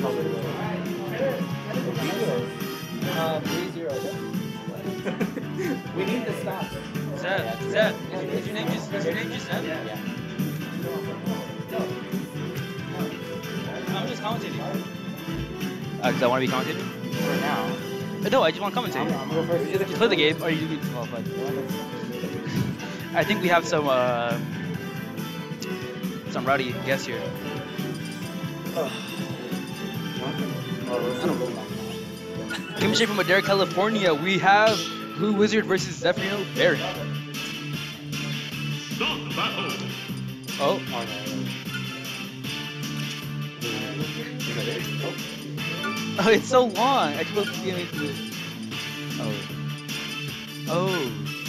3-0. We need the stop. Zeb, is your name just Zeb? Yeah. I'm just commentating. Because I want to be commentating? For now. No, I just want to commentate. I'm gonna go first. You play the game, or you do well, but I think we have some rowdy guests here. Coming straight from Madera, California, we have Blue Wizard versus Zephyrino Baron. Oh. Oh, it's so long. I can't believe it. Oh. Oh.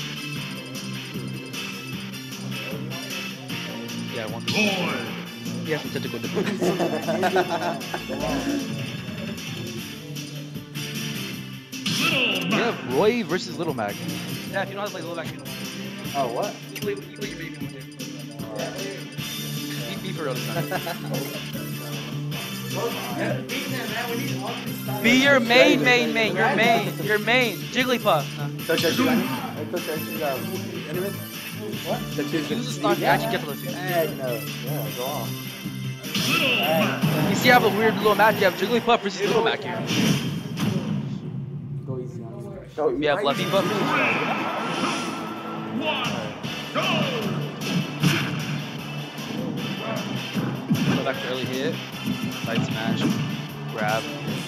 Yeah, one. He has some technical difficulties. We have Roy versus Little Mac. Yeah, if you know how to play Little Mac, you know. Oh, what? You play your baby one day. Be for real this time. Be your main. Your main. Jigglypuff. What? Use the stock to actually get to the two. No. Yeah, go on. You see, I have a weird little match. You have Jigglypuff versus Little Mac here. Go easy on him. Go easy. We have Fluffy Puff. Go back to early hit. Side smash. Grab.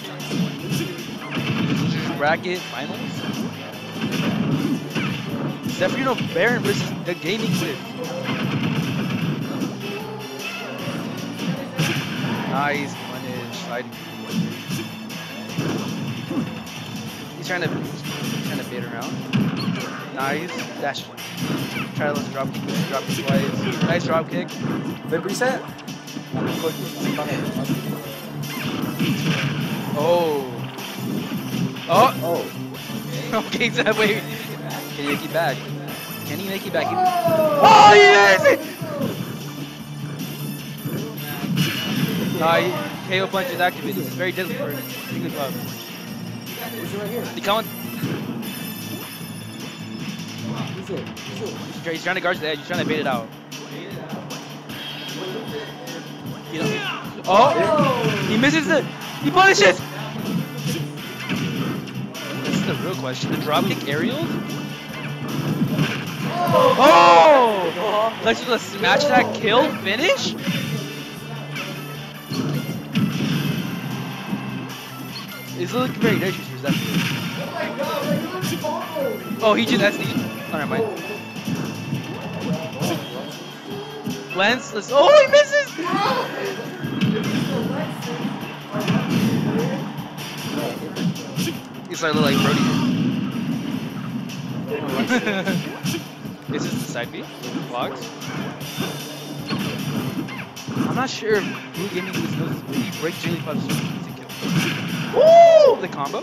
Bracket finals. Zephyrino Baron versus the Gaming Whip. Nice punish. Sliding. He's trying to bait around. Nice. Dash. Try to let the drop kick. Drop kick twice. Nice drop kick. Flip reset. Oh. Oh. Oh. Okay, so wait. Can you make it back? Can he make it back? Oh, yes! KO punch is activated. It's very deadly for Jigglypuff. Who's it right here? He coming. Who's it? He's trying to guard the edge. He's trying to bait it out. You know. Oh! He misses it. He punishes. This is the real question. The dropkick aerials? Oh! Let's just smash that kill finish? It's looking very dangerous for Zephyr. Oh, he just SD'd? Oh, never mind. Lance, oh, he misses! He's starting to look like Brody. Is this the side B? Blocks? I'm not sure if Blue Gaming knows if he breaks Jigglypuff's easy kill. Woo! The combo.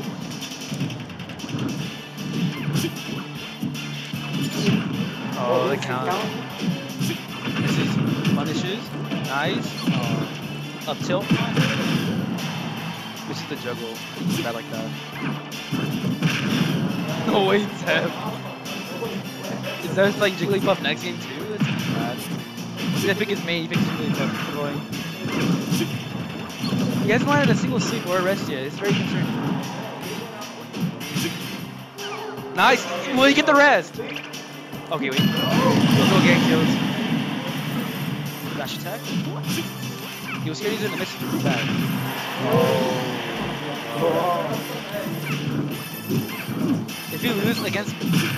Oh, the count. This is punishes. Nice. Up tilt. This is the juggle. Bad like that. No way, Zeb. Is that like Jigglypuff next game too? That's bad. He's gonna pick his main, he picks Jigglypuff. Going. He hasn't landed a single sleep or a rest yet. It's very concerning. Nice! Will he get the rest? Okay, wait. Go gang kills. Dash attack. He was scared he's gonna miss it too bad. If he loses against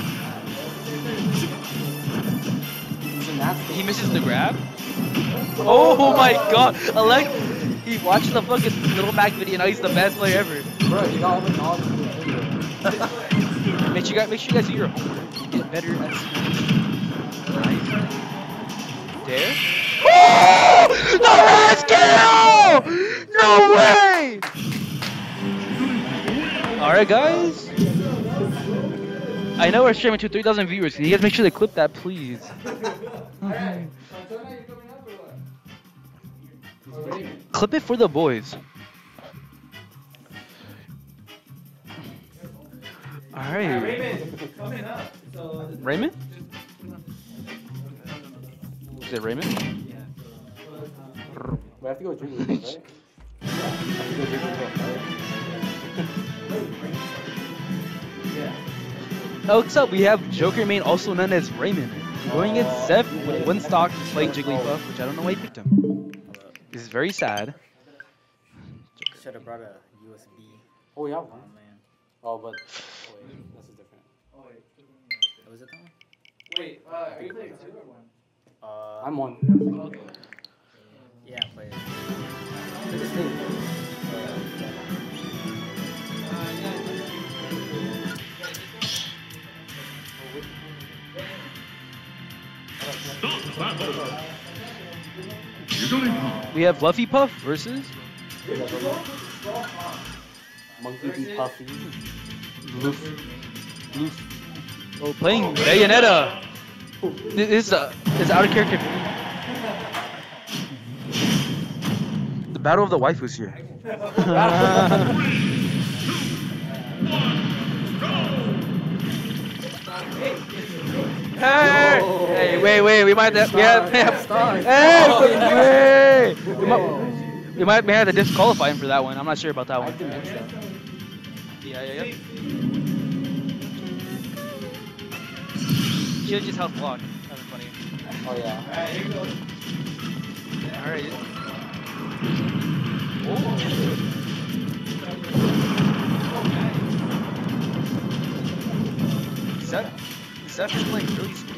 he misses the grab. Oh my god! He watched the fucking Little Mac video, now he's the best player ever. Bro, you got all the knowledge. Make sure you guys do your homework. You get better at nice. There. Oh! The last kill! No way! Alright guys. I know we're streaming to 3,000 viewers. Can you guys make sure to clip that, please? Clip it for the boys. Alright. Raymond? Is it Raymond? We have to go Jigglypuff, right? Yeah. I have to go Jigglypuff, right? Next up, we have Joker main, also known as Raymond. Going against Zeph with one stock playing Jigglypuff, which I don't know why he picked him. This is very sad. Should have brought a USB. Oh, we have Oh one. man. Oh, but wait, this is different. Was it that Wait, are you playing 2 or 1? one? I'm one. Yeah, play it. Look at this thing. We have Fluffy Puff versus Monkey D. Puffy. Loof. Oh, playing Bayonetta. This is out of character. The battle of the waifus here. Hey, wait, we might have, we might have to disqualify him for that one. I'm not sure about that one. Yeah. She'll just help block. That'd be funny. Oh, yeah. Alright, here goes. Alright. Seth is playing really smooth.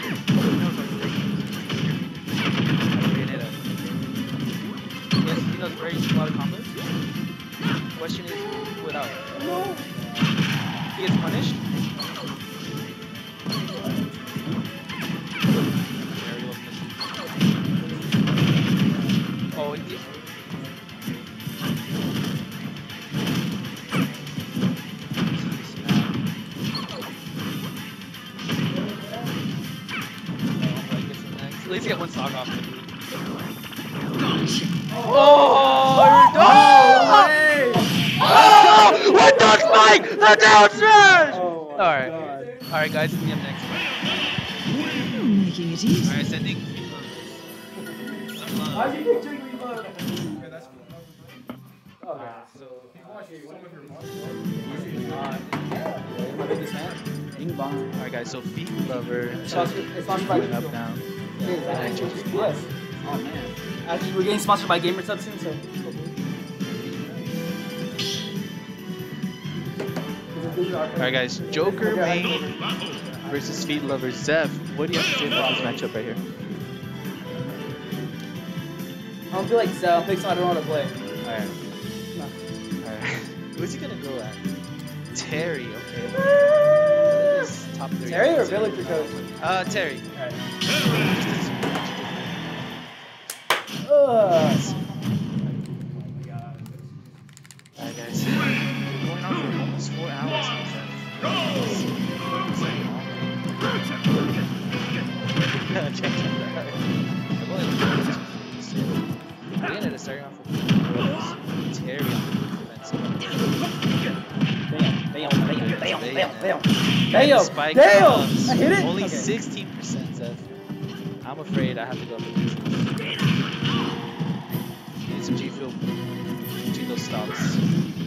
Yes, he does very a lot of combos. Question is, without. He gets punished. Oh, he... At least get one stock off. Oh! What the spike? The down smash! Alright, guys, me up next. Making it easy. Alright, sending. Why'd you pick Jigglypuff? Okay, that's cool. Okay. So, some of your My biggest fan. Bing bong. Alright, guys, so Feet Lover. It's sponsored by Going up now. Yes. Oh, man. Actually, we're getting sponsored by GamerSub soon, so. Alright, guys, Joker main versus Feet Lover Zeph. What do you have to say about this matchup right here? I don't feel like pick someone I don't know how to play. Alright. No. Alright. Who's he gonna go at? Terry, okay. Top 3. Terry or Villager Coach? Terry. Alright. Alright, guys. We're going on for almost 4 hours. We ended up starting off with Terry on Damn! Spike Damn! comes. I hit it? Only Okay. 16%, Zeph. I'm afraid I have to go for this. Need some G Fuel between those stops.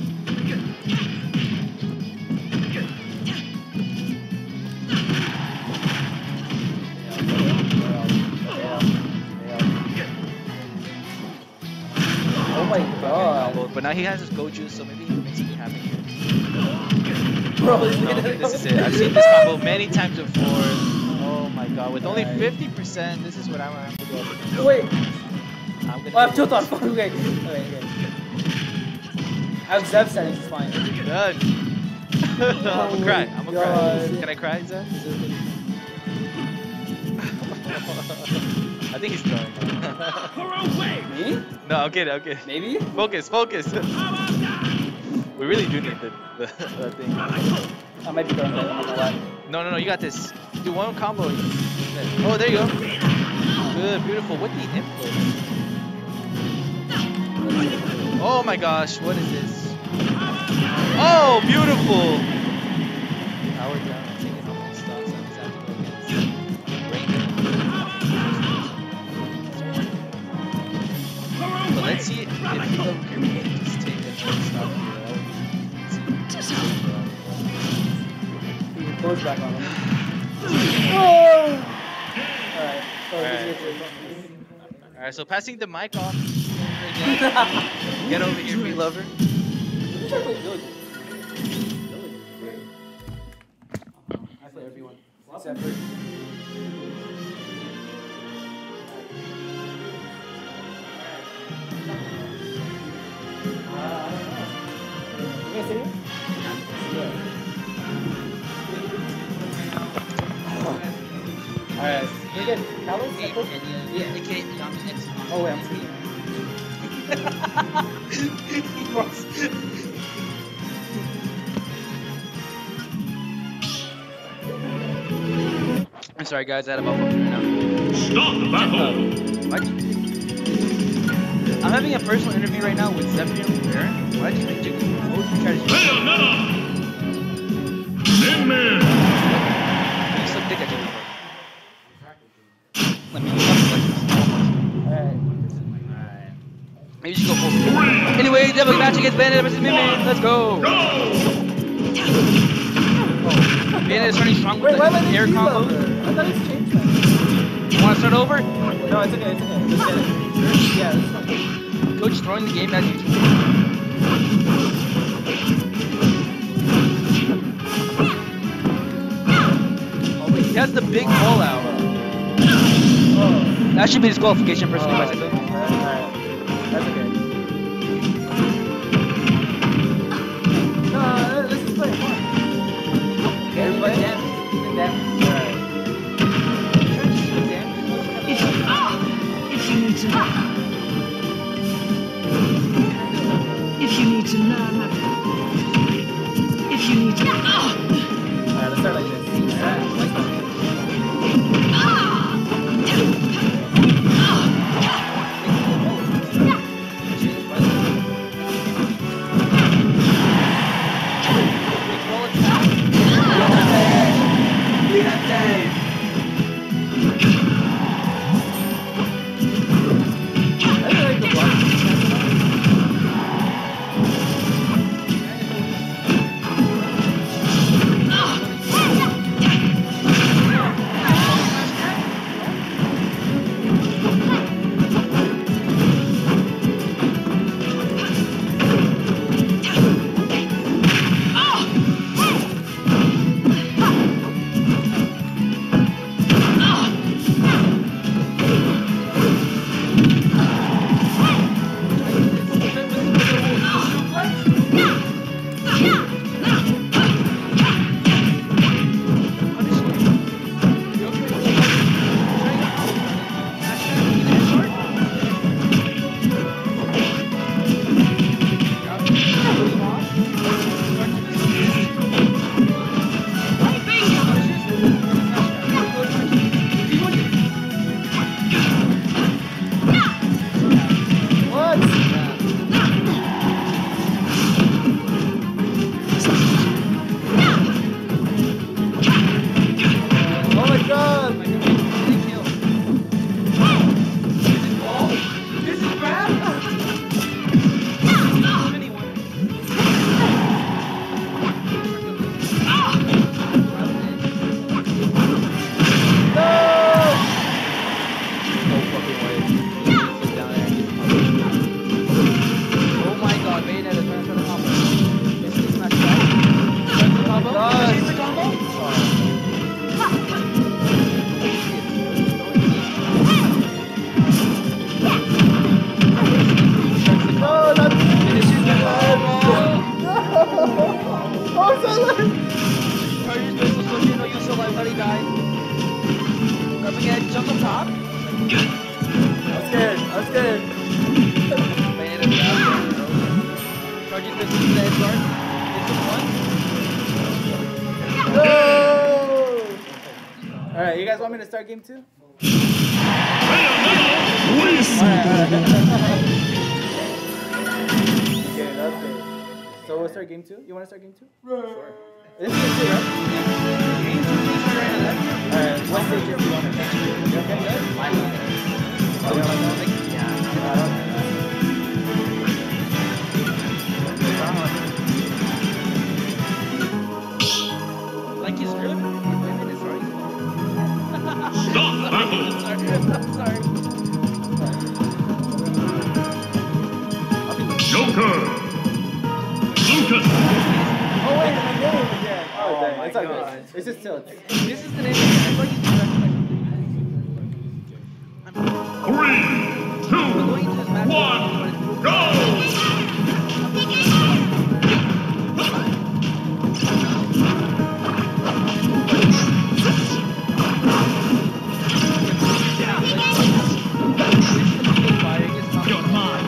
Oh my god. But now he has his Goju, so maybe he can make something happen here. Bro, No, this is it. I've seen this combo many times before. Oh my god, with only 50%, this is what I'm gonna have to go for. Wait. I'm gonna Oh, I have go tilt on. with- Okay. I have Zeb settings, it's fine. Good. I'm gonna cry. I'm gonna cry. God. Can I cry, Zeb? Is it okay? I think he's throwing. Me? No, I'm kidding. I'm kidding. Maybe? Focus. We really do need the thing. I might be throwing that, I'm not gonna lie. No, you got this. Do one combo. Oh, there you go. Good, beautiful. What the input? Oh my gosh, what is this? Oh, beautiful. power down and taking off his stocks, so he's have to go against Ranger. But let's see if Love Kirby can just take that short stock here. Let's see. He goes back on him. Oh! Alright. Alright, so passing the mic off. Get over here, me lover. I play everyone. Except for... You guys sitting? Alright. You get Callus? Oh wait, I'm seeing. I'm sorry guys, I had a malfunction right now. Stop the battle! What? I'm having a personal interview right now with Zephyr and Baron. Why did you make Jiggly? What was your strategy? Bayonetta! Amen! You suck dick at Jiggly. Let me look up Alright. Maybe you should go full. Anyway, Devil match against Bandit versus Min. Let's go! Bandit is starting strong with Wait, why am I the doing air combo. I thought it's changed that. You want to start over? No, it's okay, it's okay. Let's get it. Yeah, that's fine. Coach throwing the game as you Oh wait, he has the big ball out. Oh. That should be disqualification personally by Zephyr. Alright. That's okay. No, let's just play. Come on. Okay, everybody damn. Even damn. Alright. If you need to if you need to learn, if you need to Alright, let's start like this. Alright, like that. Alright, you guys want me to start game 2? Alright. Okay, that's good. So we'll start game 2? You want to start game 2? Sure. This is it, right? Alright, what stage do you want to catch? You okay? Good? Mine. Oh, you're like that? Like he's good. Stop battle! Sorry. Joker! Lucas! Oh wait, my name again. Oh dang, it's all good. It's just tilt. This is the name of the I'm 3, 2, 1, go! You're mine.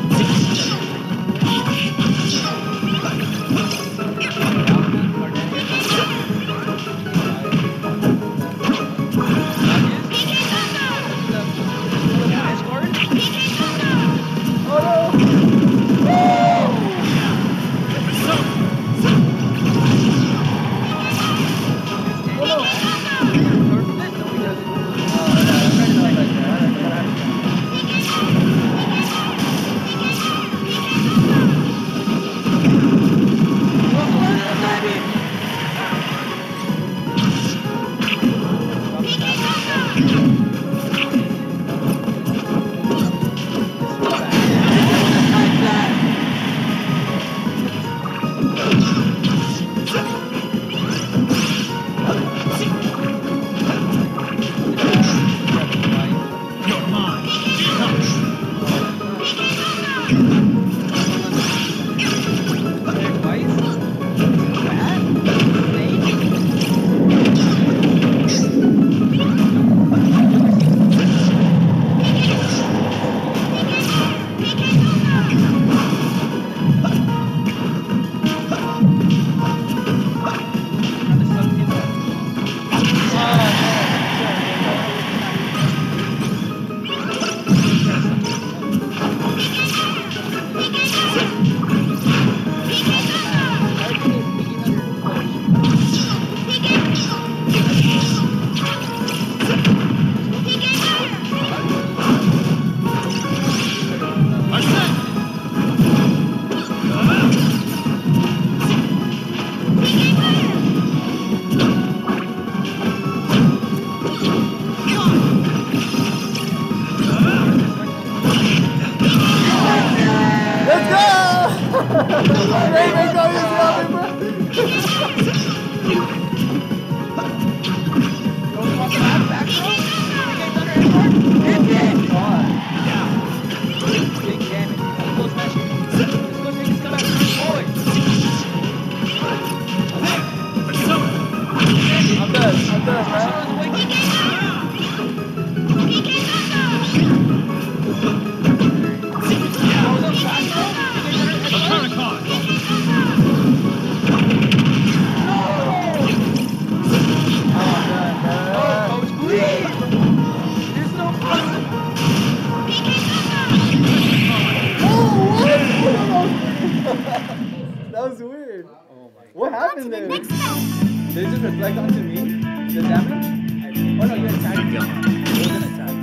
That was weird. Oh my God. What happened there? Did it just reflect onto me? The damage? Oh no, you're attacking. It wasn't attack.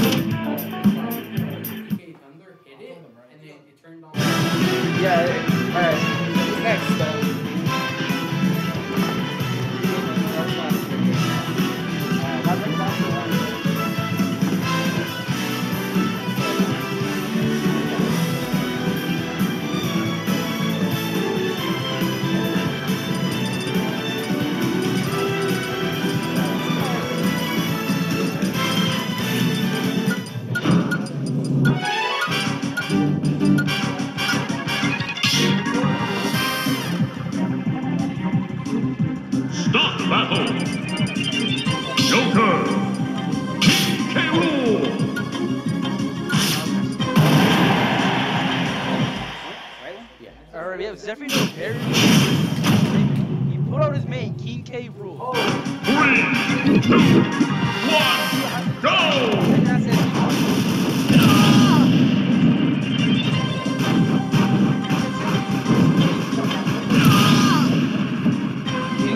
Thunder hit it, and then it turned on. Yeah, alright. Next, Stop battle! Joker! KO! Alright, we have Zephyr very. He put out his main King K. Rool. 3, 2, 1, go! And that's it. King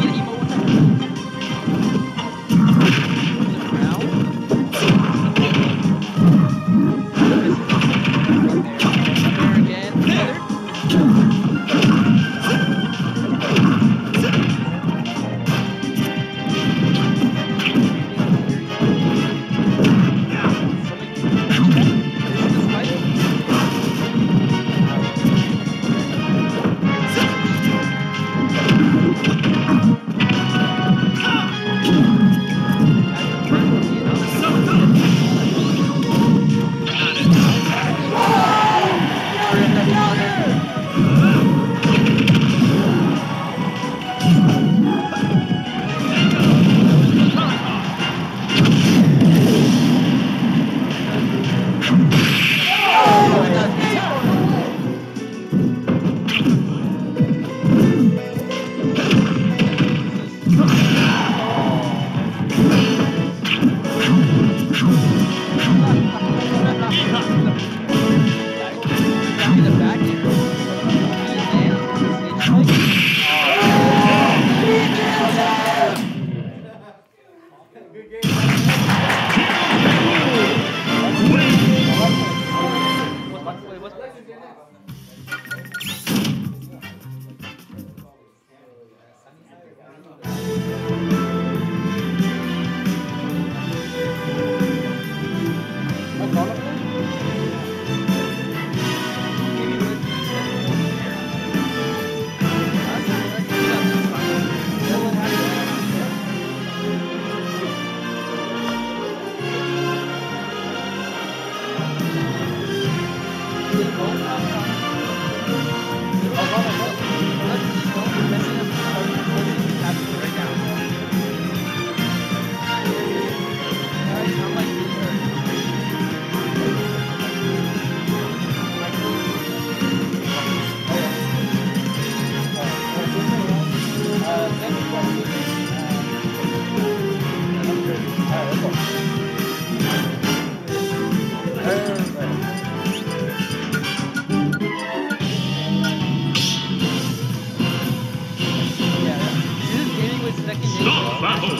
Stop battle!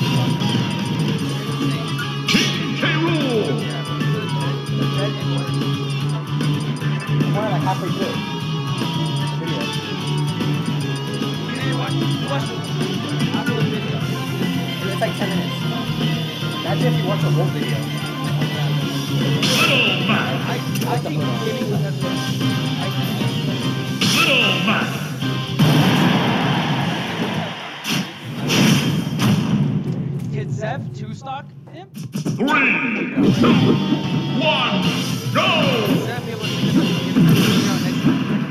King K. Rool! I'm only like halfway through. Video. It's like 10 minutes. That's if you watch the whole video. Little man! Little man! Kid Zev, 2-stock him? 3, 2, 1, go! Zev be able to get the next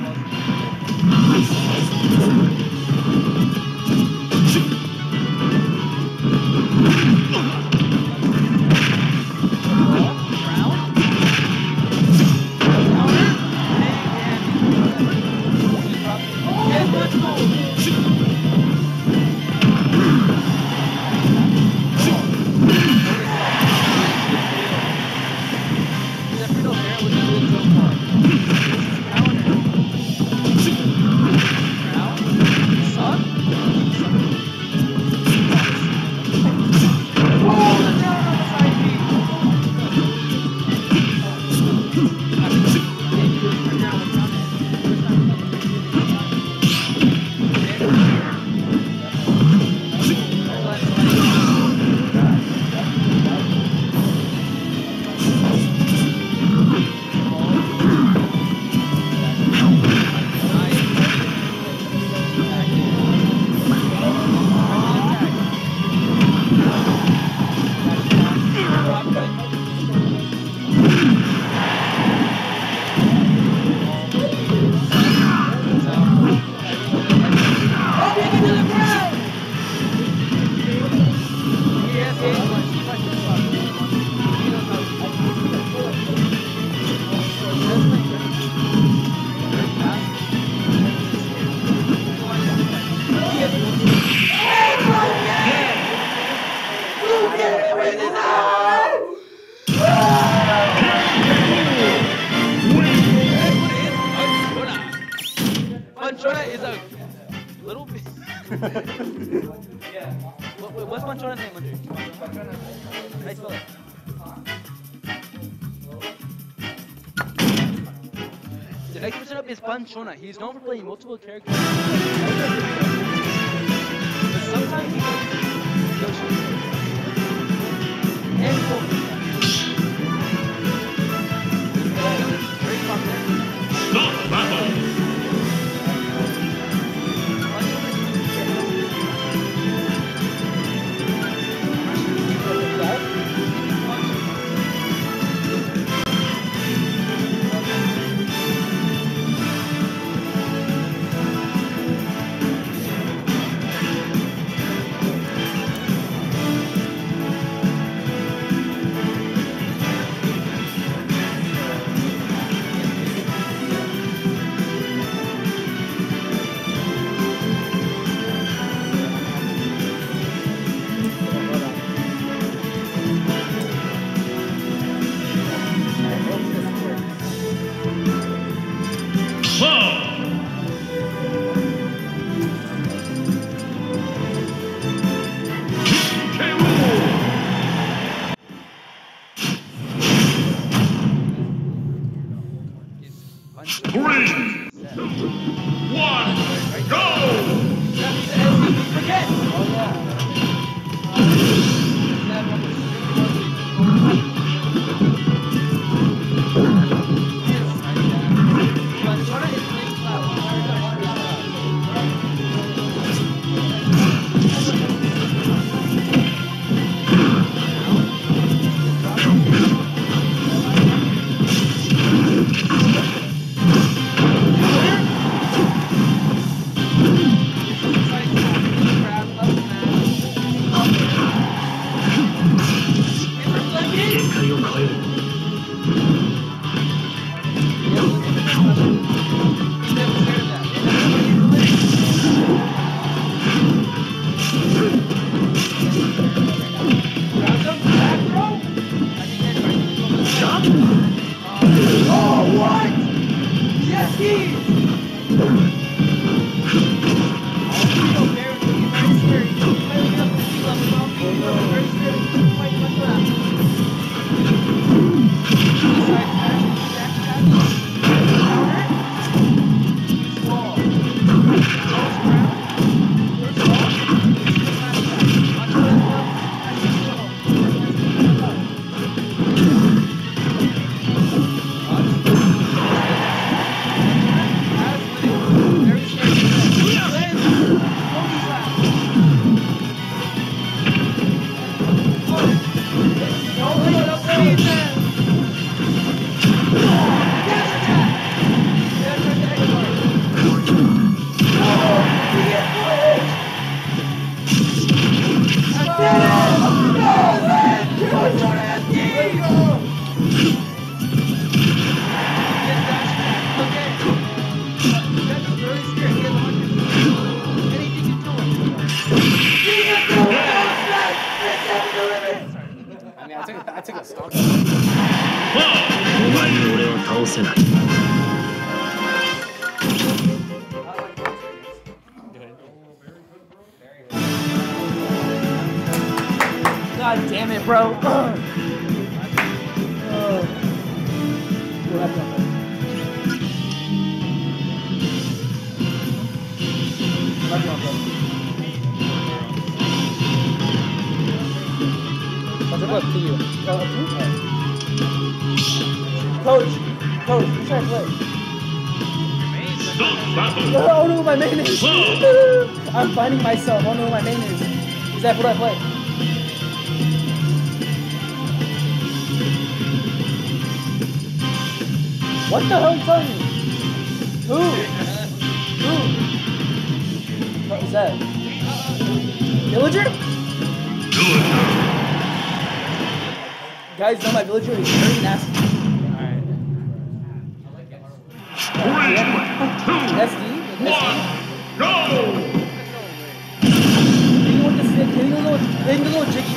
Manchona is a little bit. Yeah. What's Manchona's name, Andre? How do you spell it? The next person up is Ban Shona. He's known for playing multiple characters. But sometimes he goes Yoshi. And Goku. Very popular. Stop battle. I took a stock. お前に俺は倒せない。 God damn it, bro. Up to you. Coach, who's trying to play? Stop battle. I don't know who my main is. I'm finding myself. I don't know who my main is. Is that what I play? What the hell are you telling me? Who? What is that? Villager? Guys know my villager is very nasty. Alright. SD? Go! Hitting with the stick, hitting the little jiggy.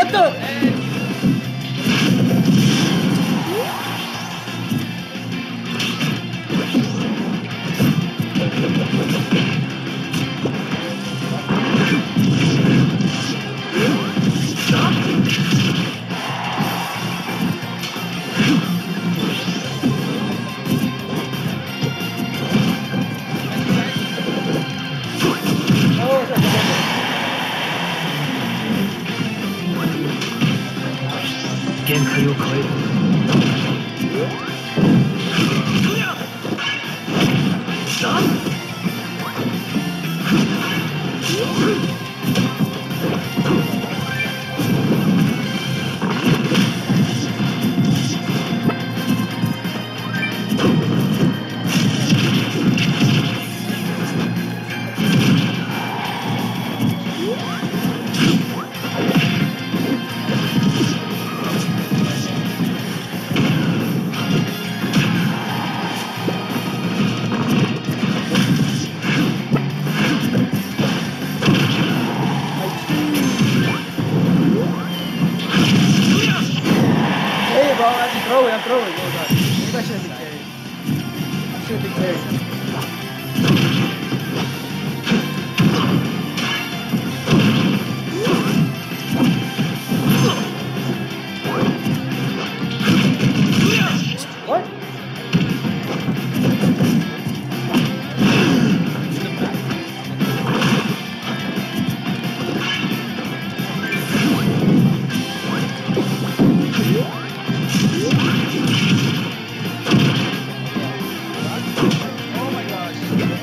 What the? Oh, 限界を超える。 Hey, bro, I'm throwing. Oh, God. Maybe I shouldn't be carried. I shouldn't be carried. What? Oh my gosh.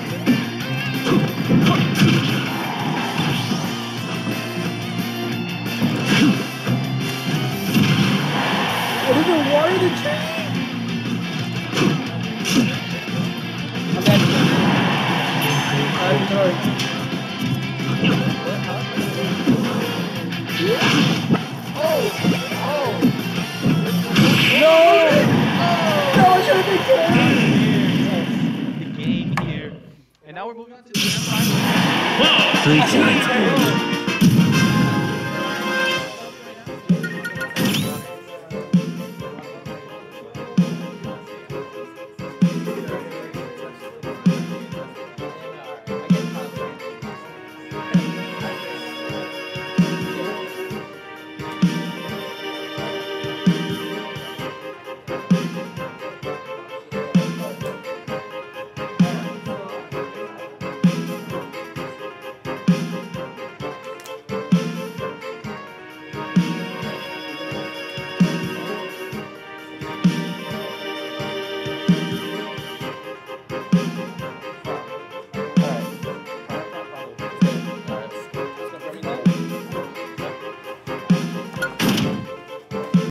What is it? Water the train? I'm back. I'm sorry. No! No, I should have been carried. The game here. And now we're moving on to the grand final. スイッチがつく。